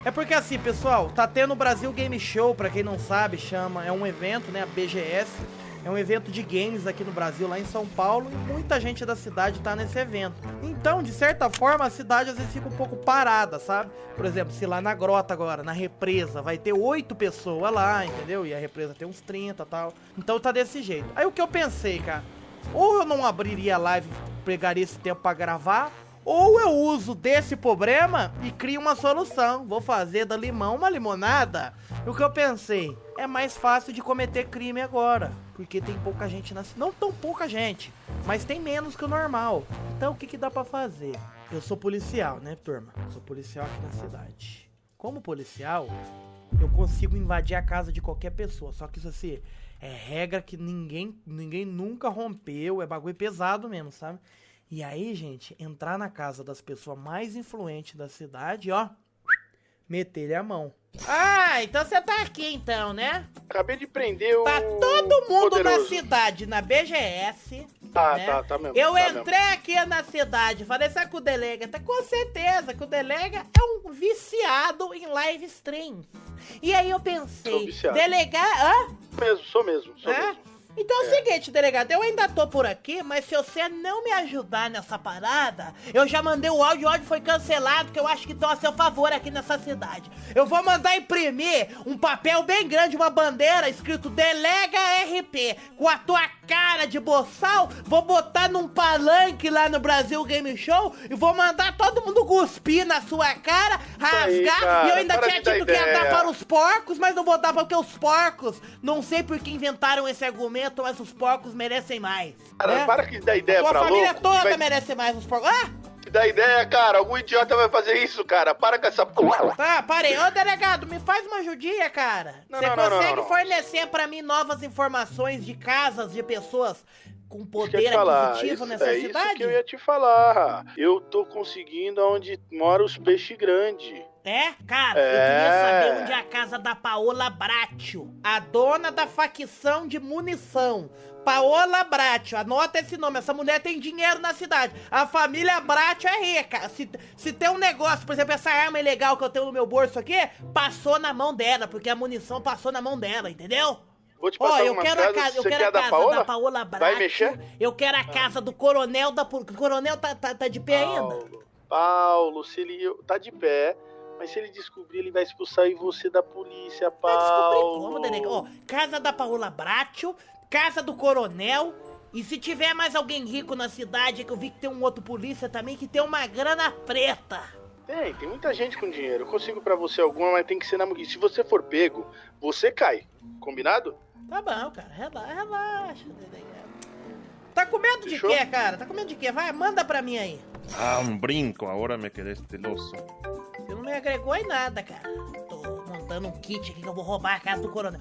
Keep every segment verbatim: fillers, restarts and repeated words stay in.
É porque assim, pessoal, tá tendo o Brasil Game Show, pra quem não sabe, chama, é um evento, né, a B G S, é um evento de games aqui no Brasil, lá em São Paulo, e muita gente da cidade tá nesse evento. Então, de certa forma, a cidade às vezes fica um pouco parada, sabe? Por exemplo, se lá na grota agora, na represa, vai ter oito pessoas lá, entendeu? E a represa tem uns trinta e tal. Então tá desse jeito. Aí o que eu pensei, cara, ou eu não abriria a live, pegaria esse tempo pra gravar, ou eu uso desse problema e crio uma solução. Vou fazer da limão uma limonada. E o que eu pensei, é mais fácil de cometer crime agora, porque tem pouca gente na cidade. Não tão pouca gente, mas tem menos que o normal. Então o que que dá pra fazer? Eu sou policial, né, turma? Sou policial aqui na cidade. Como policial, eu consigo invadir a casa de qualquer pessoa. Só que isso assim, é regra que ninguém, ninguém nunca rompeu. É bagulho pesado mesmo, sabe? E aí, gente, entrar na casa das pessoas mais influentes da cidade, ó, meter-lhe a mão. Ah, então você tá aqui então, né? Acabei de prender o... Tá todo mundo poderoso. na cidade, na B G S. Tá, né? tá, tá mesmo. Eu tá entrei mesmo. aqui na cidade, falei isso com o delega, tá com certeza que o delega é um viciado em live streams. E aí eu Sou pensei, viciado. delegar... Hã? Mesmo, sou mesmo, sou É? mesmo. Então é o É. seguinte, delegado, eu ainda tô por aqui, mas se você não me ajudar nessa parada, eu já mandei o áudio, o áudio foi cancelado, que eu acho que estão a seu favor aqui nessa cidade. Eu vou mandar imprimir um papel bem grande, uma bandeira escrito Delega R P, com a tua cara de boçal, vou botar num palanque lá no Brasil Game Show e vou mandar todo mundo cuspir na sua cara, rasgar, aí, cara, e eu ainda para tinha de dar dito que ia dar ideia. para os porcos, mas não vou dar porque os porcos, não sei por que inventaram esse argumento, mas os porcos merecem mais. Cara, né? para que dá ideia Tua pra família louco. toda vai... merece mais os porcos. Ah! Que dá ideia, cara. Algum idiota vai fazer isso, cara. Para com essa porra. Tá, parei. Ô, delegado, me faz uma ajudinha, cara. Não, Você não, não, consegue não, não. fornecer pra mim novas informações de casas de pessoas com Isso que eu ia poder te falar. aquisitivo Isso, nessa é cidade? isso que eu ia te falar. Eu tô conseguindo onde mora os peixes grandes. É? Cara, É. eu queria saber onde é a casa da Paola Bracho, a dona da facção de munição. Paola Bracho, anota esse nome, essa mulher tem dinheiro na cidade. A família Bracho é rica. Se, se tem um negócio, por exemplo, essa arma ilegal que eu tenho no meu bolso aqui, passou na mão dela, porque a munição passou na mão dela, entendeu? Vou te Ó, passar eu algumas quero a casas. casa, eu Você quero quer a a da casa Paola? da Paola Bracho. Vai mexer? Eu quero a casa do coronel da... O coronel tá, tá, tá de pé ainda? Paulo, Paulo, se ele tá de pé, mas se ele descobrir, ele vai expulsar você da polícia, Vai descobrir Paulo. como, delegado? Ó, casa da Paola Bracho, casa do coronel... E se tiver mais alguém rico na cidade, que eu vi que tem um outro polícia também, que tem uma grana preta. Tem, tem muita gente com dinheiro. Eu consigo pra você alguma, mas tem que ser na... E se você for pego, você cai. Combinado? Tá bom, cara. Relaxa, relaxa, delegado. Tá com medo Fechou? de quê, cara? Tá com medo de quê? Vai, manda pra mim aí. Ah, um brinco, agora me quedé estiloso. Você não me agregou em nada, cara. Tô montando um kit aqui que eu vou roubar a casa do coronel.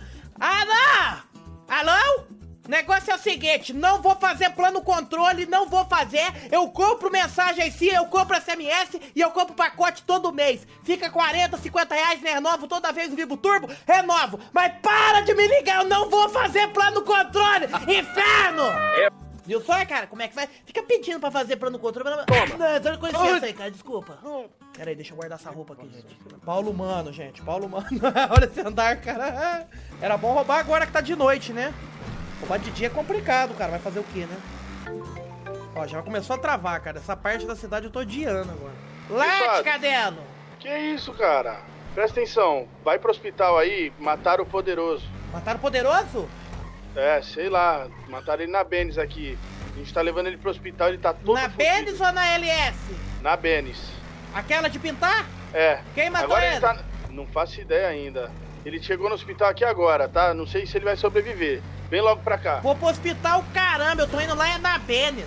Alô? Alô? Negócio é o seguinte, não vou fazer plano controle, não vou fazer. Eu compro mensagem sim, eu compro S M S e eu compro pacote todo mês. Fica quarenta, cinquenta reais, né? Renovo toda vez no Vivo Turbo, renovo. Mas para de me ligar, eu não vou fazer plano controle, inferno! Viu só, cara, como é que vai? Fica pedindo pra fazer plano controle. Toma. Não, dá com licença aí, cara, desculpa. Pera aí, deixa eu guardar essa roupa aqui, gente. Paulo Mano, gente, Paulo Mano. Olha esse andar, cara. Era bom roubar agora que tá de noite, né? Roubar de dia é complicado, cara. Vai fazer o quê, né? Ó, já começou a travar, cara. Essa parte da cidade eu tô odiando agora. Late, cadelo! Que isso, cara? Presta atenção. Vai pro hospital aí, mataram o poderoso. Mataram o poderoso? É, sei lá. Mataram ele na Benes aqui. A gente tá levando ele pro hospital, ele tá todo Na fudido. Benes ou na L S? Na Benes. Aquela de pintar? É. Quem matou agora ele? ele tá... Não faço ideia ainda. Ele chegou no hospital aqui agora, tá? Não sei se ele vai sobreviver. Vem logo pra cá. Vou pro hospital, caramba, eu tô indo lá é na Benes.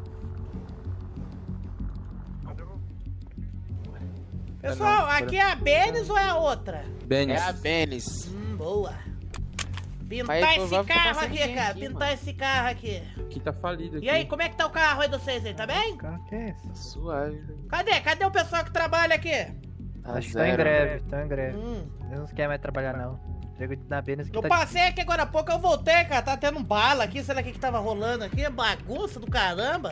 Pessoal, aqui é a Benes ou é a outra? Benes. É a Benes. Hum, boa. Pintar Mas esse provável que carro tá sem aqui, ninguém cara. aqui, Pintar mano. esse carro aqui. Aqui tá falido aqui. E aí, como é que tá o carro aí de vocês aí? Tá bem? Cara, que é esse? Suave. Cadê? Cadê o pessoal que trabalha aqui? Tá Acho que tá em zero. greve, tá em greve. Hum. Eles não querem mais trabalhar, não. Chego na Benes que Eu tá passei aqui agora há pouco, eu voltei, cara. Tá tendo bala aqui, sei lá o que que tava rolando aqui. Bagunça do caramba.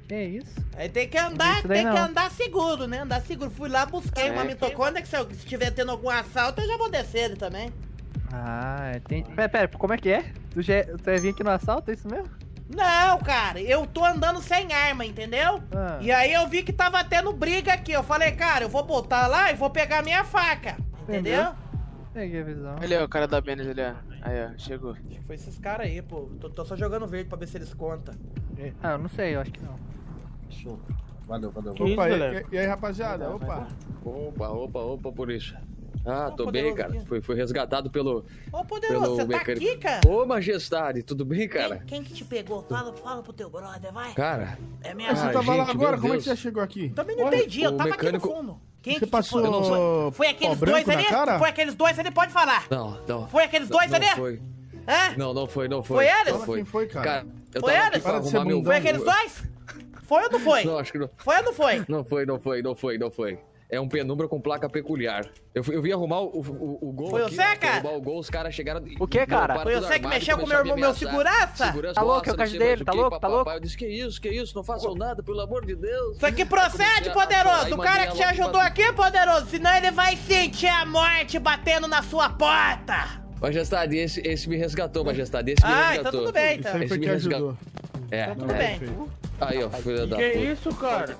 Que isso? Aí tem que andar, Isso daí tem que não. andar seguro, né? Andar seguro. Fui lá, busquei uma mitocôndria, que se eu estiver tendo algum assalto, eu já vou descer ele também. Ah, entendi. Pera, pera, como é que é? Tu, já, tu vai vir aqui no assalto, é isso mesmo? Não, cara, eu tô andando sem arma, entendeu? Ah. E aí eu vi que tava tendo briga aqui. Eu falei, cara, eu vou botar lá e vou pegar minha faca. Entendeu? Peguei a visão. Ali, ó, o cara da Benes ali, ó. Aí, ó, chegou. Acho que foi esses caras aí, pô. Tô, tô só jogando verde pra ver se eles contam. Ah, eu não sei, eu acho que não. Show. Valeu, valeu. Que isso, Opa, galera? e, e aí, rapaziada? Opa. Opa, opa, opa, por isso. Ah, Ô, tô poderoso bem, cara. aqui. Fui, fui resgatado pelo. Ô, Poderoso, pelo você tá mecânico. aqui, cara? Ô, majestade, tudo bem, cara? Quem, quem que te pegou? Fala, fala pro teu brother, vai. Cara, É minha Ah, Você mãe. tava lá gente, agora? meu Como é que Deus. você chegou aqui? Também não Olha, entendi, eu o tava mecânico- aqui no fundo. Quem Você que te passou foi? Foi, foi aqueles pó dois branco ali? na cara? Foi aqueles dois ali? Pode falar. não, não. Foi aqueles Não, dois não ali? foi. Hã? Não, não foi, não foi. Foi eles? Não Fala foi. quem foi, cara. Cara, eu Foi tava eles? aqui pra Para de ser arrumar meu... bundão. Foi aqueles dois? Foi ou não foi? Não, acho que não. Foi ou não foi? Não foi, não foi, não foi, não foi. É um penumbra com placa peculiar. Eu, fui- eu vim arrumar o, o, o gol Foi aqui, você, ó, fui cara? arrumar o gol, os caras chegaram... O quê, cara? Não, Foi para você tudo que armado, mexeu com começaram meu a me irmão, ameaçar. meu segurança? Segurança, Tá louco, nossa, é o não caso sei dele, mais o tá quê, louco, tá papapá. louco? Eu disse, que isso, que isso, não façam nada, pelo amor de Deus. Isso aqui Aí procede, comecei a- a chorar poderoso. e O mandei cara que te ela ajudou pra- aqui, poderoso. Senão ele vai sentir a morte batendo na sua porta. Majestade, esse, esse me resgatou, majestade, esse me Ah, resgatou. então tudo bem, Isso então. aí Esse foi me que resgatou. ajudou. É, Então tudo é. bem. Perfeito. Aí, ó, filha da Que puta. isso, cara?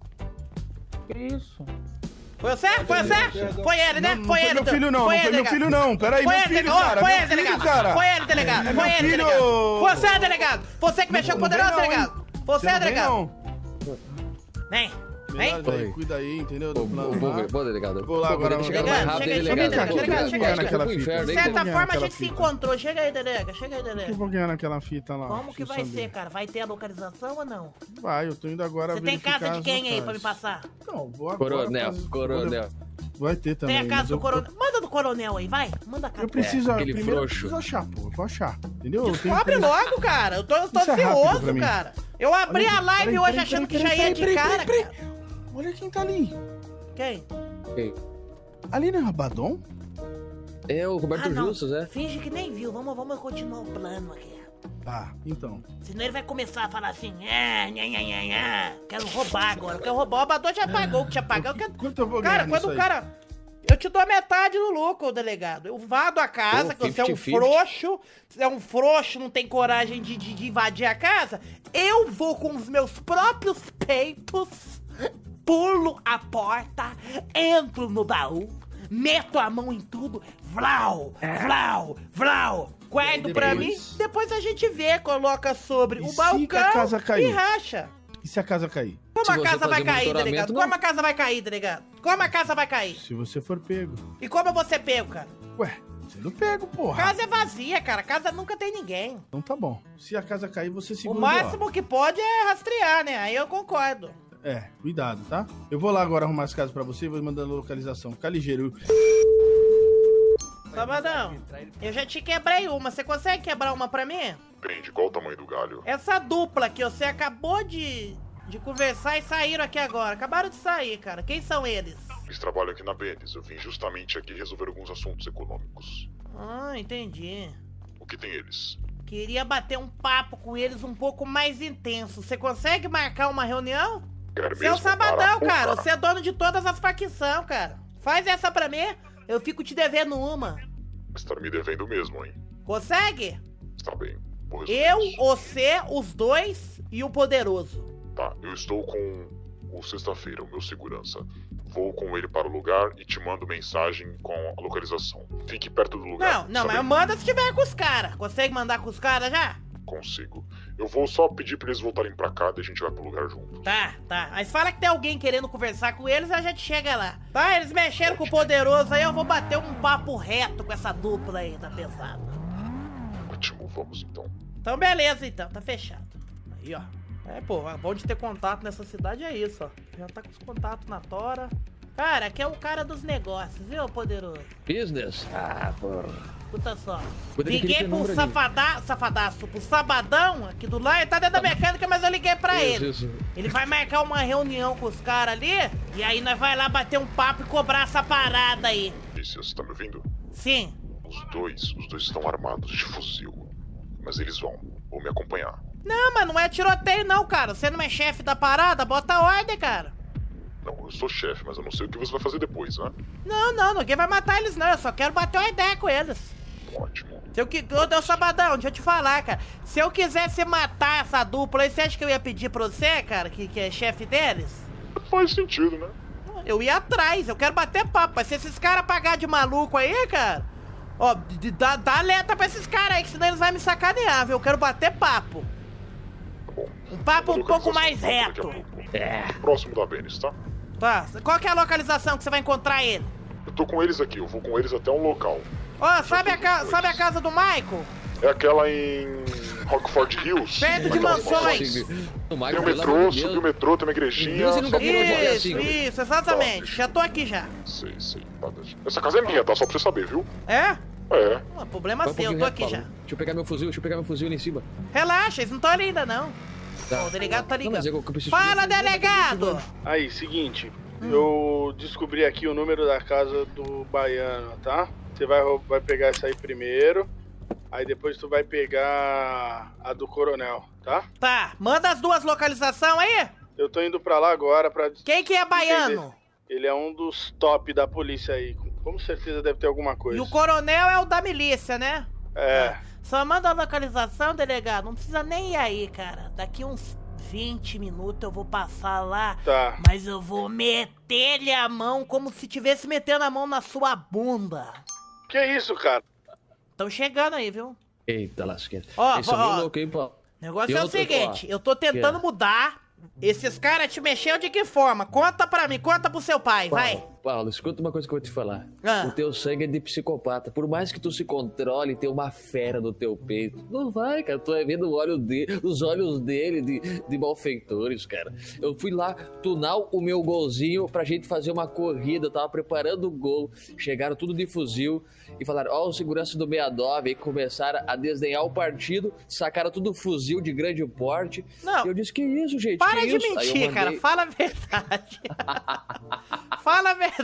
Que isso? Foi você? Foi você? Foi ele, né? Não, não foi foi ele. meu então. filho, não. Não foi meu delegado. filho, não. Peraí, Foi meu ele, filho, delegado. cara. Foi Meu ele, filho, delegado. cara. Foi ele, delegado. É Foi meu ele, filho. delegado. Você é delegado. Você que mexeu com o Não vem poderoso, não, hein? delegado. Você é não vem, delegado. não. Vem. Melhor, Vem. velho, cuida aí, entendeu? Ô, Do plano. Bom, lá. bom, delegado. Vou lá Pô, agora, poderia chegar delegado. mais rápido, Chega aí, delegado. chega aí, Pô, delegado, cara, chega aí, acho que chega eu vou aí. pro inferno, De hein, certa delegado? forma, a aquela gente se fita. encontrou. Chega aí, delega. Chega aí, Eu delega. vou ganhar naquela fita lá. Como deixa que eu vai saber. ser, cara? Vai ter a localização ou não? Vai, eu tô indo agora Você tem verificar casa de as quem aí pra me locais. passar? Não, vou agora Coronel, fazer- coronel. Vai ter também. Tem a casa mas do eu- coronel. Manda do coronel aí, vai. Manda a casa Eu do coronel. preciso, É, aquele primeiro eu frouxo. preciso achar, pô. Eu vou achar, entendeu? Eu tenho Abre três- logo, cara. Eu tô, eu tô Isso é rápido ansioso, pra mim. cara. Eu abri Olha a aqui, live peraí, hoje peraí, achando peraí, que já peraí, ia de peraí, cara, peraí, cara. Olha quem tá ali. Quem? Ei, Ali não é Rabadon? É o Roberto Ah, não. Justus, é? Finge que nem viu. Vamos, vamos continuar o plano aqui. Tá, então. Senão ele vai começar a falar assim, ah, nha, nha, nha, nha. Quero roubar agora. Quero roubar. O Abador já pagou o que tinha pagado. Eu quero... Quanto eu vou Cara, ganhar quando nisso o aí? cara... Eu te dou a metade do lucro, delegado. Eu vado a casa, Pô, que você é um fifty fifty. frouxo. Você é um frouxo, não tem coragem de, de, de invadir a casa. Eu vou com os meus próprios peitos, pulo a porta, entro no baú, meto a mão em tudo, vlau, vlau, vlau. Guardo E pra mim, depois? depois a gente vê, coloca sobre E o se balcão a casa cair? e racha. E se a casa cair? Como Se a você casa vai fazer cair, monitoramento, delegado? não. Como a casa vai cair, delegado? Como a casa vai cair? Se você for pego. E como eu vou ser pego, cara? Ué, você não pego, porra. Casa é vazia, cara. Casa nunca tem ninguém. Então tá bom. Se a casa cair, você O segura máximo que pode é rastrear, né? Aí eu concordo. ó. É, cuidado, tá? Eu vou lá agora arrumar as casas pra você e vou mandando a localização. Fica ligeiro. Sabadão, eu já te quebrei uma. Você consegue quebrar uma pra mim? Depende, qual o tamanho do galho? Essa dupla que você acabou de, de conversar e saíram aqui agora. Acabaram de sair, cara. Quem são eles? Eles trabalham aqui na Benes. Eu vim justamente aqui resolver alguns assuntos econômicos. Ah, entendi. O que tem eles? Queria bater um papo com eles um pouco mais intenso. Você consegue marcar uma reunião? Quer Você é o mesmo Sabadão, para- cara. Opa, Você é dono de todas as facções, cara. Faz essa pra mim, eu fico te devendo uma. Você tá me devendo mesmo, hein? Consegue? Está bem. Vou resolver Eu, isso. você, os dois e o poderoso. Tá, eu estou com o Sexta-feira, o meu segurança. Vou com ele para o lugar e te mando mensagem com a localização. Fique perto do lugar. Não, não, tá mas bem? manda se tiver com os caras. Consegue mandar com os caras já? Consigo. Eu vou só pedir pra eles voltarem pra cá e a gente vai pro lugar junto. Tá, tá. Mas fala que tem alguém querendo conversar com eles, a gente chega lá. Tá, eles mexeram com o poderoso aí, eu vou bater um papo reto com essa dupla aí, tá pesado. Ótimo, vamos então. Então beleza, então, tá fechado. Aí, ó. É, pô, bom de ter contato nessa cidade é isso, ó. Já tá com os contatos na tora. Cara, aqui é o cara dos negócios, viu, poderoso? Business? Ah, porra. Escuta só. Cuida daquele Liguei pro penumbra ali. safada, safadaço, pro Sabadão aqui do lado, ele tá dentro da mecânica, mas eu liguei pra Isso, ele. isso. Ele vai marcar uma reunião com os caras ali, e aí nós vai lá bater um papo e cobrar essa parada aí. Isso, você tá me ouvindo? Sim. Os dois, os dois estão armados de fuzil. Mas eles vão, vão me acompanhar. Não, mas não é tiroteio não, cara. Você não é chefe da parada? Bota a ordem, cara. Não, eu sou chefe, mas eu não sei o que você vai fazer depois, né? Não, não, ninguém vai matar eles não. Eu só quero bater uma ideia com eles. Ótimo. Se eu que... Ô, Deus Sabadão, deixa eu te falar, cara. Se eu quisesse matar essa dupla aí, você acha que eu ia pedir pra você, cara, que, que é chefe deles? Faz sentido, né? Eu ia atrás, eu quero bater papo. Mas se esses caras pagar de maluco aí, cara... Ó, dá, dá alerta pra esses caras aí, que senão eles vão me sacanear, viu? Eu quero bater papo. Um papo um pouco mais reto. É. Próximo da Vênus, tá? Tá, qual que é a localização que você vai encontrar ele? Eu tô com eles aqui, eu vou com eles até um local. Ó, sabe, a ca... sabe a casa do Michael? É aquela em Rockford Hills. Perto de mansões. Tem o metrô, subiu o metrô, tem uma igrejinha. Isso, isso, exatamente. Já tô aqui já. Sei, sei. Essa casa é minha, tá? Só pra você saber, viu? É? É. Ah, problema seu, eu tô aqui já. Deixa eu pegar meu fuzil, deixa eu pegar meu fuzil ali em cima. Relaxa, eles não estão ali ainda, não. Tá. O delegado tá ligado. Não, mas eu preciso... Fala, delegado! Aí, seguinte, hum. eu descobri aqui o número da casa do baiano, tá? Você vai, vai pegar essa aí primeiro, aí depois tu vai pegar a do coronel, tá? Tá, manda as duas localizações aí. Eu tô indo pra lá agora pra... Quem que é baiano? Ele é um dos top da polícia aí, com certeza deve ter alguma coisa. E o coronel é o da milícia, né? É. Tá. Só manda a localização, delegado, não precisa nem ir aí, cara. Daqui uns vinte minutos eu vou passar lá, tá. Mas eu vou meter-lhe a mão como se tivesse metendo a mão na sua bunda. Que isso, cara? Tão chegando aí, viu? Eita, lasqueira. Ó, Esse é ó, louco, hein, pô? O negócio eu é o seguinte, tô... eu tô tentando que? mudar. Esses caras te mexeram de que forma? Conta pra mim, conta pro seu pai, Paulo, vai. Paulo, escuta uma coisa que eu vou te falar. Ah. O teu sangue é de psicopata. Por mais que tu se controle, tem uma fera no teu peito. Não vai, cara. Tu vai vendo o olho de, os olhos dele de, de malfeitores, cara. Eu fui lá tunar o meu golzinho pra gente fazer uma corrida. Eu tava preparando o gol. Chegaram tudo de fuzil e falaram, ó, oh, o segurança do sessenta e nove. Aí começaram a desdenhar o partido. Sacaram tudo fuzil de grande porte. Não. E eu disse, que isso, gente? Para que de isso? mentir, mandei... cara. Fala a verdade. Fala a verdade.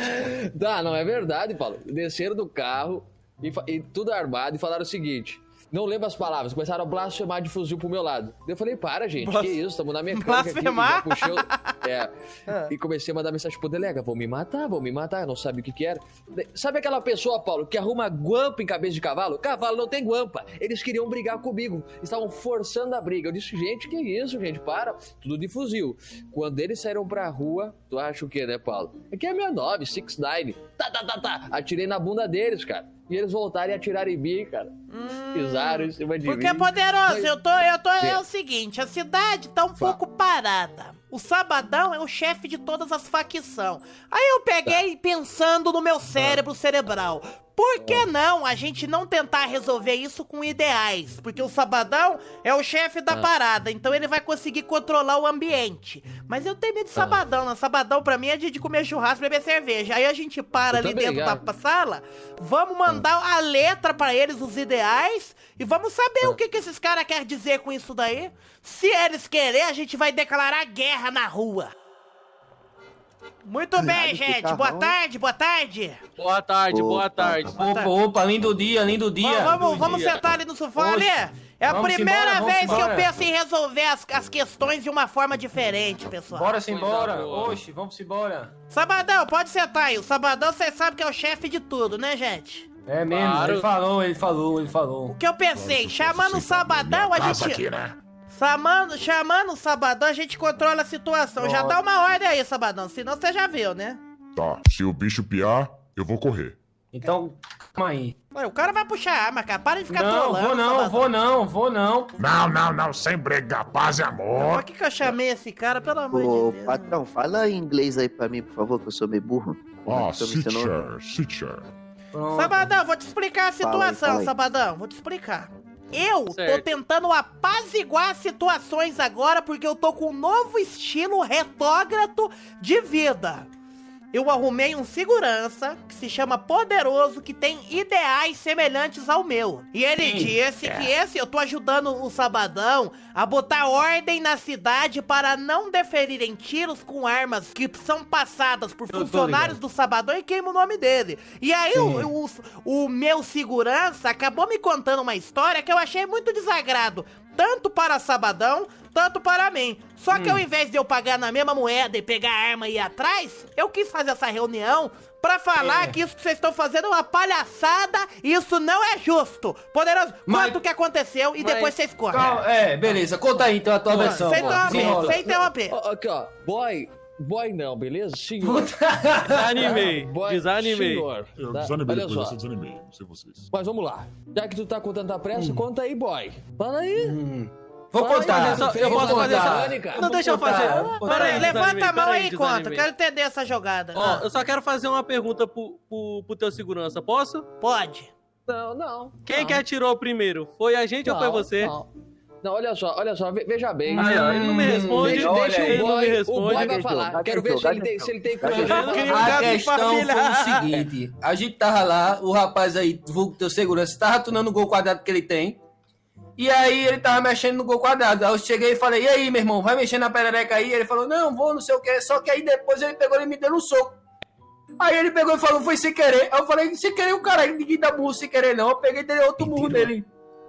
Tá, não é verdade, Paulo. Desceram do carro e, e tudo armado e falaram o seguinte. Não lembro as palavras, começaram a blasfemar de fuzil pro meu lado. Eu falei, para, gente, Blas... que isso? Tamo na mecânica blasfemar? aqui. Puxei o... é. E comecei a mandar mensagem pro delega, vão me matar, vão me matar, não sabe o que que era. Sabe aquela pessoa, Paulo, que arruma guampa em cabeça de cavalo? Cavalo não tem guampa. Eles queriam brigar comigo, estavam forçando a briga. Eu disse, gente, que isso, gente, para. Tudo de fuzil. Quando eles saíram pra rua, tu acha o quê, né, Paulo? Aqui é sessenta e nove, sessenta e nove. Tá, tá, tá, tá. Atirei na bunda deles, cara. E eles voltaram e atiraram em mim, cara. Hum, Pisaram em cima de porque mim. Porque, poderoso, Mas... eu tô, eu tô, é. é o seguinte, a cidade tá um Fa... pouco parada. O Sabadão é o chefe de todas as facções. Aí eu peguei tá. pensando no meu cérebro ah. cerebral. Por que não a gente não tentar resolver isso com ideais? Porque o Sabadão é o chefe da ah. parada, então ele vai conseguir controlar o ambiente. Mas eu tenho medo de Sabadão, né? Sabadão pra mim é dia de comer churrasco e beber cerveja. Aí a gente para eu ali dentro ligado. da sala, vamos mandar ah. a letra pra eles, os ideais, e vamos saber ah. o que, que esses caras querem dizer com isso daí. Se eles querem, a gente vai declarar guerra na rua. Muito bem, gente. Boa tarde, boa tarde. Boa tarde, opa. boa tarde. Opa, opa, lindo dia, lindo dia. Vamos, vamos, lindo vamos dia. sentar ali no sofá ali. É a vamos primeira embora, vez embora. que eu penso em resolver as, as questões de uma forma diferente, pessoal. Bora-se embora. Oxe, vamos embora. Sabadão, pode sentar aí. O Sabadão, você sabe que é o chefe de tudo, né, gente? É mesmo, claro. ele falou, ele falou, ele falou. O que eu pensei, chamando o Sabadão, a gente... Aqui, né? Chamando, chamando o Sabadão, a gente controla a situação. Nossa. Já dá uma ordem aí, Sabadão, senão você já viu, né? Tá, se o bicho piar, eu vou correr. Então, calma aí. Ué, o cara vai puxar a arma, cara. Para de ficar não, trolando. Não, vou não, Sabadão. vou não, vou não. Não, não, não, sem brigar, paz e amor. Por que que eu chamei esse cara, pelo amor Ô, de Deus? patrão, fala em inglês aí pra mim, por favor, que eu sou meio burro. Ah, teacher, teacher. Sabadão, vou te explicar a situação, fala aí, fala aí. Sabadão, vou te explicar. Eu certo. tô tentando apaziguar situações agora porque eu tô com um novo estilo retógrafo de vida. eu arrumei um segurança que se chama Poderoso, que tem ideais semelhantes ao meu. E ele Sim. disse É. que esse, eu tô ajudando o Sabadão a botar ordem na cidade para não deferirem tiros com armas que são passadas por tô funcionários ligado. do Sabadão e queima o nome dele. E aí o, o, o meu segurança acabou me contando uma história que eu achei muito desagrado, tanto para Sabadão, tanto para mim. Só que Hum. ao invés de eu pagar na mesma moeda e pegar a arma e ir atrás, eu quis fazer essa reunião pra falar É. que isso que vocês estão fazendo é uma palhaçada, isso não é justo. Poderoso, Mas- conta o que aconteceu e mas- depois vocês cortam. Calma, é, beleza. Conta aí então a tua versão. Sem pô. interromper, Desenrola. sem interromper. Ó, aqui, ó. Boy. Boy não, beleza? Senhor. Desanimei, Boy, desanimei. senhor, Eu tá? desanimei Olha depois só. dessa, desanimei. Não sei vocês. Mas vamos lá. Já que tu tá com tanta pressa, conta aí, boy. Fala aí. Hum. Vou Fala aí, contar. mas só- eu Eu vou posso fazer contar. essa- Mônica. Não, deixa eu contar, fazer. eu vou contar. Pera aí, Peraí, levanta a desanimei, mão aí peraí, e conta, desanimei. quero entender essa jogada. Ó, Ah, eu só quero fazer uma pergunta pro, pro, pro teu segurança, posso? pode. Não, não. Quem não. que atirou primeiro? Foi a gente ou foi Não, você? Não. Não, olha só, olha só, ve- veja bem. Aí, ó, ele não me responde, Deixa, olha deixa aí. o ele não me boy, o responde. boy vai falar. Quero ver se ele tem, se ele tem coragem. Eu queria um A gato de questão família. foi o seguinte: a gente tava lá, o rapaz aí, vulgo teu segurança, tava tunando o gol quadrado que ele tem. E aí ele tava mexendo no gol quadrado. Aí eu cheguei e falei: e aí, meu irmão, vai mexer na perereca aí? Ele falou: não, vou, não sei o que. Só que aí depois ele pegou e me deu um soco. Aí ele pegou e falou: foi sem querer. Aí eu falei: sem querer o cara, ninguém dá murro sem querer, não. Eu peguei e dei outro murro nele.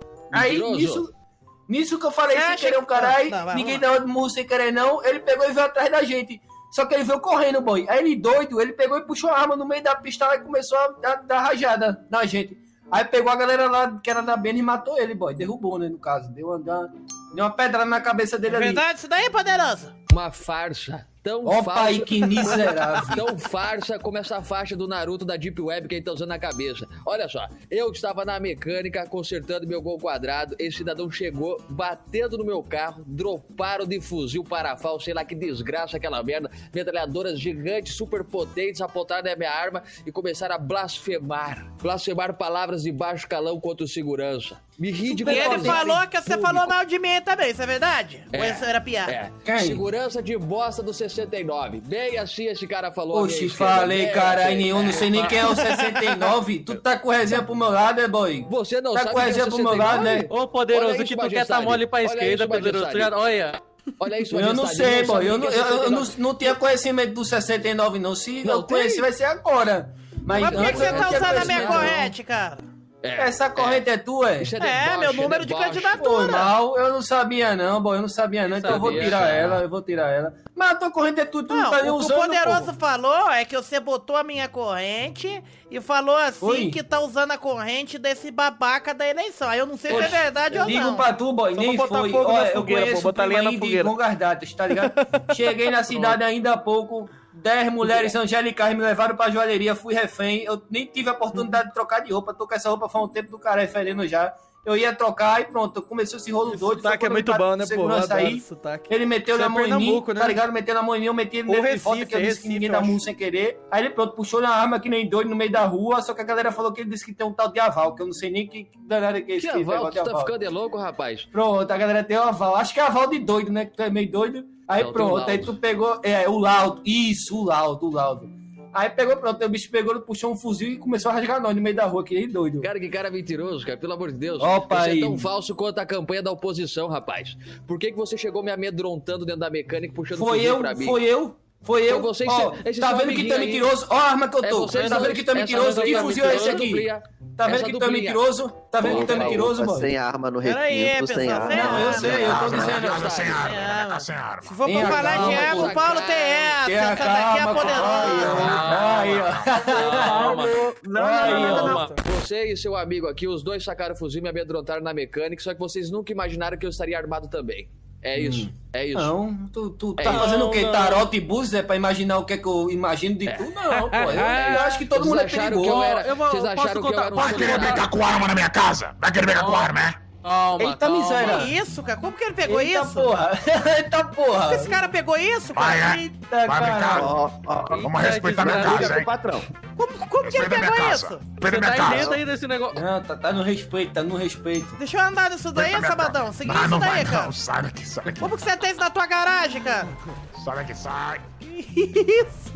Aí Mentiroso. nisso. Nisso que eu falei Você sem acha querer que- um caralho, Não, vai, ninguém vamos deu murro sem querer não, ele pegou e veio atrás da gente. Só que ele veio correndo, boy. Aí ele doido, ele pegou e puxou a arma no meio da pistola e começou a dar, dar rajada na gente. Aí pegou a galera lá que era da Bena e matou ele, boy. Derrubou, né, no caso. Deu uma, deu uma, deu uma pedrada na cabeça dele É ali. verdade isso daí, Poderoso? Uma farsa tão Ó, falsa. pai, que miserável. Tão farsa como essa faixa do Naruto da Deep Web que ele tá usando na cabeça. Olha só, eu estava na mecânica consertando meu gol quadrado, esse cidadão chegou batendo no meu carro, droparam de fuzil parafal, sei lá que desgraça aquela merda, metralhadoras gigantes, super potentes, apontaram na minha arma e começaram a blasfemar. Blasfemar palavras de baixo calão contra o segurança. Me E ridicularizar ele falou em que você público. falou mal de mim também, isso é verdade? Ou É, isso era piada? É. Quem? Segurança de bosta do sessenta e nove. Bem assim esse cara falou. à minha Oxi, esquerda. falei, Bem caralho, assim. nenhum, não sei nem quem é o sessenta e nove. Tu tá com resenha pro meu lado, é, boy? Você não Tá sabe com quem é resenha pro meu sessenta e nove? lado, né? Ô, Poderoso, Olha isso, que tu quer tá majestade. mole pra Olha esquerda, isso, Poderoso. majestade. Olha. Olha isso, Eu não majestade, sei, ele boy. sabe Eu, quem não, é eu, eu sessenta e não, nove. não tinha conhecimento do sessenta e nove, não. Se Não eu conheci, tem? vai ser agora. Mas, Mas por que antes que você eu não tá tinha usando a minha conhecimento, não. corrente, cara? É, Essa corrente é, tua, é? Isso é, É, deboche, meu número é de deboche. candidatura. Foi mal, eu não sabia não, boy. Eu não sabia não, então eu vou Sabia, tirar cara. ela, eu vou tirar ela. Mas a tua corrente é tudo, tu não, Não, tá nem o que o usando, Poderoso pô. falou é que você botou a minha corrente e falou assim Oi. que tá usando a corrente desse babaca da eleição. Aí eu não sei se é Poxa, verdade ou Digo não. pra tu, boy, Só nem pra botar foi. fogo na Olha, eu fogueira, pô, conheço botar o lenha na primo aí de fogueira. longas datas, tá ligado? Cheguei na cidade ainda há pouco, dez mulheres angelicais me levaram pra joalheria, fui refém, eu nem tive a oportunidade de trocar de roupa, tô com essa roupa faz um tempo do caralho fedendo já. Eu ia trocar e pronto, começou esse rolo doido. Sotaque foi é quando muito o bom, né, pô? Eu segurança adoro aí, esse sotaque. ele meteu Isso na é mão em mim, Pernambuco, né? tá ligado? Meteu na mão em mim, eu meti ele Ou mesmo de volta, Recife, que eu é disse que Recife, ninguém eu dá acho. murro sem querer. Aí ele pronto, puxou na arma que nem doido no meio da rua, só que a galera falou que ele disse que tem um tal de aval, que eu não sei nem que, que danada que é esse Que que aval, negócio de tu tá aval. ficando é louco, rapaz. Pronto, a galera tem o aval. Acho que é aval de doido, né? Que tu é meio doido. Aí Não, tem o pronto, aí laudo. tu pegou. É, o laudo. Isso, o laudo, o laudo. Aí pegou, pronto, aí o bicho pegou, puxou um fuzil e começou a rasgar nós no meio da rua, que nem doido. Cara, que cara mentiroso, cara, pelo amor de Deus. Opa, Isso aí. é tão falso quanto a campanha da oposição, rapaz. Por que, que você chegou me amedrontando dentro da mecânica, puxando Foi fuzil eu, pra mim? foi eu. Foi eu. Foi você, Ó, esse- esse tá seu vendo que amiguinho tu é aí. mentiroso? Ó a arma que eu É tô. vocês Tá vendo dois, que tu é essa mentiroso? Que dupla fuzil é esse mentirosa, aqui? duplinha. Tá vendo Essa que tu é duplinha. mentiroso? Tá vendo que tu é Opa, mentiroso, opa, mano? sem arma no Pera aí, requinto, sem pessoal, arma. sem Não, eu arma. sei, eu tô dizendo. Casa sem arma, É, casa sem arma. Se for Tenha pra falar de calma, arma, o pô. Paulo tem essa. Tenha Essa daqui é a calma, poderosa. Aí, ó. Calma. Não, Aí, não, não, ó. não, não. Você e seu amigo aqui, os dois sacaram fuzil e me amedrontaram na mecânica, só que vocês nunca imaginaram que eu estaria armado também. É isso, é isso. Não, tu, tu É tá isso. fazendo o quê? Não, não. Tarot e búzios, é pra imaginar o que é que eu imagino de tu? Não, pô. Eu, eu acho que todo Vocês mundo é acharam que perigoso. eu era, Eu vou- vocês posso acharam que eu contar- era um posso Vai querer soldado? brincar com arma na minha casa? Vai querer brincar com arma, é? Calma, Eita calma. miséria. Que isso, cara? Como que ele pegou Eita isso? porra. Eita porra. Esse cara pegou isso, Vai, cara? é? Eita, Vai caralho. brincar? Ó, ó, ó. Vamos respeitar minha desgraça. casa, hein? patrão. Como, como que ele Respeita minha pegou casa. isso? Respeita Você minha tá aí dentro casa. aí desse negócio. Não, tá, tá no respeito, tá no respeito. Deixa eu andar nisso daí, Respeita minha Sabadão. casa. Segui Não, isso não daí, vai, cara. não. Sai daqui, sai daqui. Como que você tem isso na tua garagem, cara? Sai daqui, sai. Isso!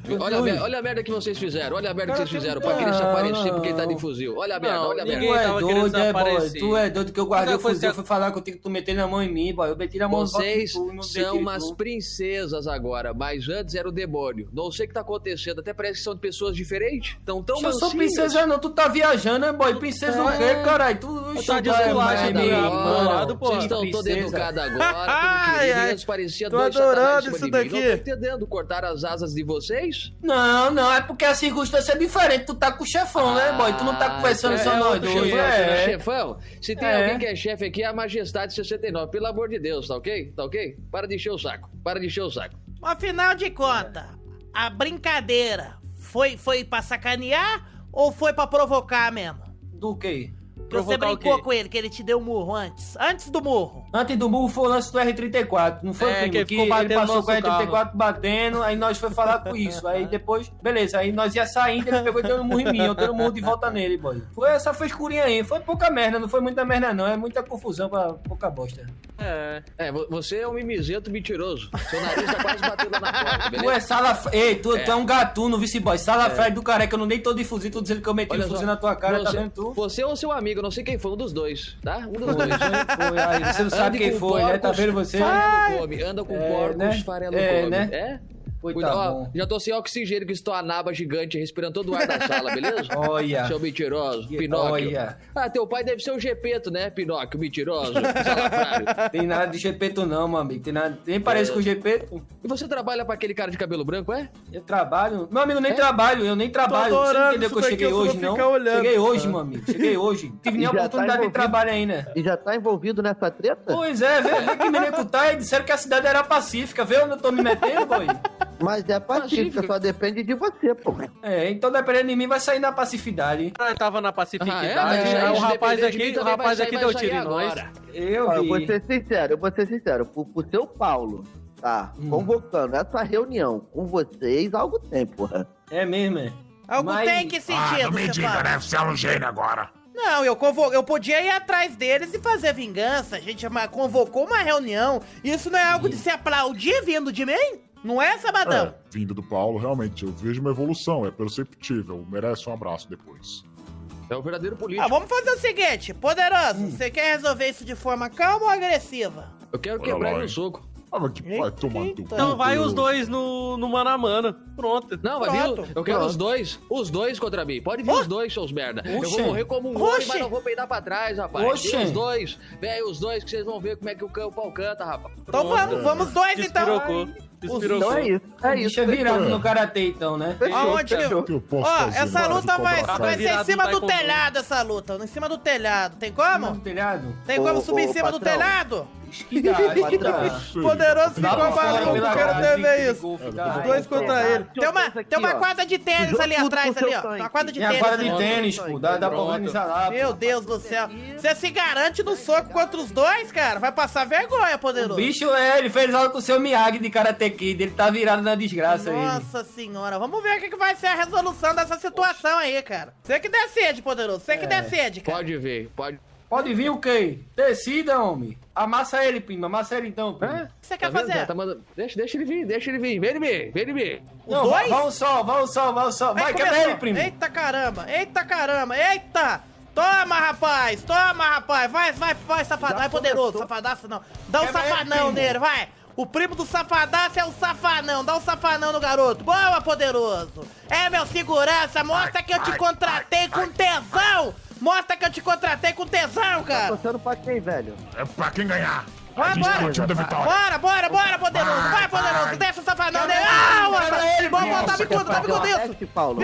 Olha a, merda, olha a merda que vocês fizeram, olha a merda que vocês fizeram pra querer se aparecer porque ele tá de fuzil. Olha a merda, Não, olha a merda. tu é doido, é, boy. Tu é doido que eu guardei o fuzil, eu fui falar contigo que tu meteu na mão em mim, boy. Eu meti na mão no Vocês tu, não são meti umas tu. princesas agora, mas antes era o demônio. Não sei o que tá acontecendo, até parece que são pessoas diferentes. Tão tão Eu sou mansinhas. princesa não, tu tá viajando, né, boy? Princesa o quê, caralho? Tu Tá de esculagem, mano. Vocês estão toda educada agora, Ai, ai, queridos, parecia tô dois adorando satanás em cima isso de mim. daqui. Não tô entendendo, cortar as asas de vocês? Não, não, é porque a circunstância é diferente. Tu tá com o chefão, né, boy? Tu não tá conversando é, só é nós outro dois. chefão, É. chefão. Se tem É. alguém que é chefe aqui, é a Majestade sessenta e nove. Pelo amor de Deus, tá ok? Tá ok? Para de encher o saco. Para de encher o saco. Afinal de contas, a brincadeira foi, foi pra sacanear ou foi pra provocar mesmo? Do quê? Que você brincou com ele, que ele te deu um murro antes. Antes do murro. Antes do murro foi o lance do R trinta e quatro, não foi, É, primo? que ele Que ficou batendo ele passou no com o R nosso trinta e quatro batendo, aí nós foi falar com isso. Aí depois, beleza, aí nós ia saindo, ele pegou e deu um murro em mim, eu dei um murro de volta nele, boy. Foi essa frescurinha aí, foi pouca merda, não foi muita merda não, é muita confusão pra pouca bosta. É. É, vo- você é um mimizento mentiroso. Seu nariz tá quase batendo na porta, beleza? Tu é sala... Ei, tu é, tu é um gatuno, vice-boy, sala É. Fred do careca, eu não nem tô de fuzil, tô dizendo que eu meti Olha o fuzil só, na tua cara, tá você, vendo tu? Você ou seu amigo, eu não sei quem foi, um dos dois, tá? Um dos dois. Foi, aí, você não sabe Ande quem com foi, né? Tá porcos, vendo você? Farelo come. Anda com É, porcos, né? farelo É, come. né? É? Foi, Cuida, tá ó, bom. já tô sem oxigênio, que estou a naba gigante respirando todo o ar da sala, beleza? Olha. Seu mentiroso, Que- Pinóquio. olha. Ah, teu pai deve ser o Gepeto, né, Pinóquio, mentiroso, salafrário. Tem nada de Gepeto não, meu amigo, tem nada... Nem parece É. com o Gepeto. E você trabalha pra aquele cara de cabelo branco, é? Eu trabalho. Meu amigo, nem É? trabalho, eu nem trabalho. Você não adorando entendeu que eu isso cheguei daqui, eu só hoje, vou não? ficar olhando. Cheguei hoje, meu amigo. Cheguei hoje. Tive nem E a já tá oportunidade de envolvido. trabalho ainda. E já tá envolvido nessa treta? Pois é, vê, vê que menino tá e disseram que a cidade era pacífica. Vê onde eu tô me metendo, boy? Mas é pacífica, só depende de você, pô. É, então dependendo de mim vai sair na pacificidade. Ah, tava na pacificidade. Ah, é? Mas aí aí, o se rapaz depender de mim, aqui, o também rapaz vai aqui sair- deu vai tiro sair em nós. agora. Eu Ó, eu vou vi. ser sincero, eu vou ser sincero. Pro, pro seu Paulo tá Hum. convocando essa reunião com vocês há algum tempo, porra. É mesmo, é. Algo Mas- tem que sentido, você fala. Você é um gênio agora. Não, eu, convo... eu podia ir atrás deles e fazer vingança. A gente ma- convocou uma reunião. Isso não é algo de se aplaudir vindo de mim? Não é, Sabadão? É, vindo do Paulo, realmente, eu vejo uma evolução, é perceptível. Merece um abraço depois. É o verdadeiro político. Ah, vamos fazer o seguinte, poderoso. Você quer resolver isso de forma calma ou agressiva? Eu quero Olha quebrar lá, ele no hein? soco. Ah, mas que vai tomar no teu cu. Então vai os dois no, no mano a mano. Pronto. Não, mas Pronto, viu? Eu quero pronto. os dois. Os dois contra mim. Pode vir os dois, seus merda. Eu Oxe. vou morrer como um Oxe. homem, mas não vou peidar pra trás, rapaz. Oxe. E os dois. Velho, os dois que vocês vão ver como é que o cão- o pau canta, rapaz. Então vamos, vamos dois então. Despirocou. Então é isso, é O isso. bicho é virado fechou. no karatê, então, né? Fechou, Aonde? fechou. O que eu posso Ó, fazer? essa Não, luta de vai, cobrar vai kai. ser em Virado cima vai do com telhado, essa luta. Em cima do telhado. Tem como? No telhado? Tem como Ô, subir em ô, cima do patrão. telhado? Acho que dá, acho que dá. Sei. Poderoso Dá ficou pra fora maluco, pela quero cara, ter de- ver de isso. golfe, Os dá. dois contra ele. Tem uma, tem uma quadra de tênis Jogo ali tudo atrás, com seu ali, ó. sangue. Tem uma quadra de Tem a tênis. quadra de ali. tênis, pô. Dá, dá pra Pronto. organizar lá. Meu pô. Deus do céu. Você se garante no soco contra os dois, cara? Vai passar vergonha, O poderoso. bicho é, ele fez aula com o seu Miyagi de Karate Kid. Ele tá virado na desgraça aí. Nossa senhora, vamos ver o que que vai ser a resolução dessa situação aí, cara. Você que decide, poderoso. Você que decide, cara. Pode ver, pode. Pode vir o quê? Decida, homem. Amassa ele, primo. Amassa ele então, primo. Hã? O que você Tá quer vendo? fazer? Tá mandando- Deixa, deixa ele vir, deixa ele vir. Vem ele vir, vem ele vir. Não, Os vai, dois? vai um só, vai um só, vai um só. Vai, Aí quebra começou. ele, primo. Eita caramba, eita caramba, eita! Toma, rapaz, toma, rapaz. Vai, vai, vai, safadão. Vai, poderoso, safadaço não. Dá um Quebra ele, safanão primo. nele, vai. O primo do safadaço é o safanão. Dá um safanão no garoto. Boa, poderoso. É, meu segurança, mostra que eu te contratei com tesão. Mostra que eu te contratei com tesão, Tá cara. torcendo pra quem, velho? É pra quem ganhar. Vai, A gente bora. tem o time da vitória. Bora, bora, bora, poderoso. Vai, poderoso. Desce o safanão dele. Ah, rapaz. Vamos botar bicudo, tá bicudo isso. Teste, Paulo.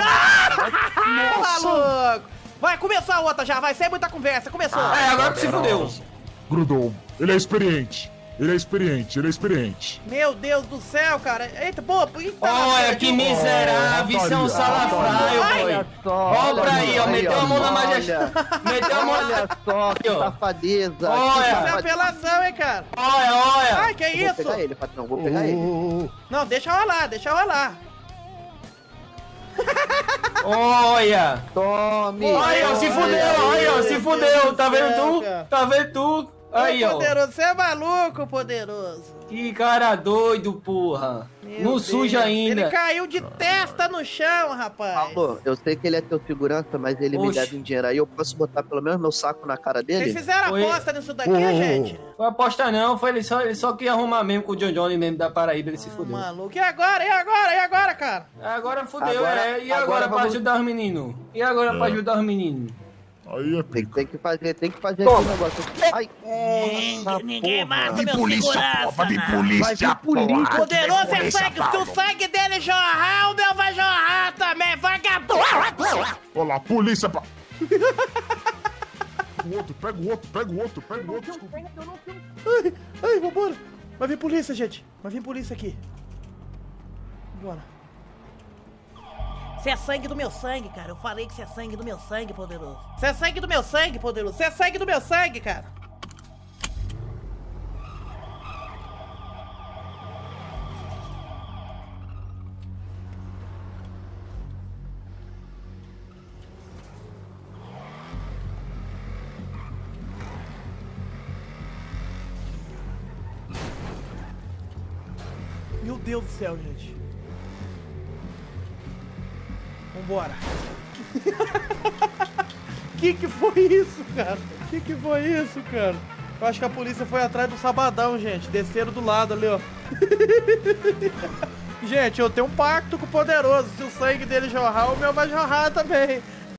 Ah, maluco. Vai, começou a outra já, vai, sem muita conversa, começou. É, agora que se fudeu. Grudou. Ele é experiente. Ele é experiente, ele é experiente. Meu Deus do céu, cara. Eita, pô, eita. Olha que miserável, isso é um salafraio, boy. Olha só. Olha pra aí, ó, olha, meteu a mão na olha. majestade. Meteu a mão Olha na... só, que Aqui, ó. safadeza. Olha. que Isso é safadeza. apelação, hein, cara. Olha, olha. Ai, que Eu Vou isso? pegar ele, patrão, vou pegar ele. Não, deixa rolar, deixa rolar. Olha. Tome. Olha, ó, se fudeu, olha, ó, se fudeu. Tá vendo tu? Tá vendo tu? Aí, Ô, ó. Poderoso, você é maluco, Poderoso. Que cara doido, porra. Meu Não Deus. suja ainda. Ele caiu de testa no chão, rapaz. Paulo, eu sei que ele é teu segurança, mas ele me Oxe. deve um dinheiro aí. Eu posso botar pelo menos meu saco na cara dele? Vocês fizeram Oi. aposta nisso daqui, Ô, ô, gente? Foi aposta não, foi ele só, ele só queria arrumar mesmo com o John Johnny mesmo da Paraíba, ele se fudeu. Maluco. E agora? E agora? E agora, cara? Agora fudeu, Agora- é. E agora agora, pra vamos- ajudar os meninos? E agora pra ajudar os meninos? Aí é Tem, tem que fazer, tem que fazer aqui o negócio. Ai, nossa, Ninguém porra. mata meu segurança, vai vir não. polícia, porra. Poderoso é sangue. Se o sangue dele jorrar, o meu vai jorrar também. Vagabundo. Olha lá, polícia. Pa... o outro, pega o outro, pega o outro, pega o outro. Ai, ai, vambora. Vai vir polícia, gente. Vai vir polícia aqui. Bora. Você é sangue do meu sangue, cara. Eu falei que você é sangue do meu sangue, Poderoso. Você é sangue do meu sangue, Poderoso. Você é sangue do meu sangue, cara. Meu Deus do céu, gente. Vambora. Que que foi isso, cara? Que que foi isso, cara? Eu acho que a polícia foi atrás do Sabadão, gente. Desceram do lado ali, ó. Gente, eu tenho um pacto com o Poderoso. Se o sangue dele jorrar, o meu vai jorrar também.